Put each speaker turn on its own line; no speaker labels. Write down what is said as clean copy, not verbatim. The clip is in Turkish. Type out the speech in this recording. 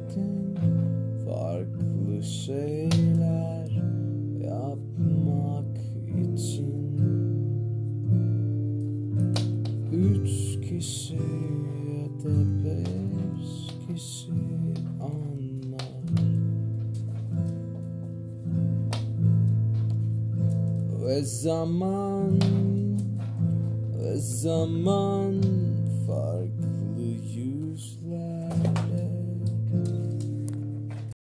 giderken farklı şeyler yapmak için 3 kişi ya da 5 kişi anlar ve zaman farklı yüzler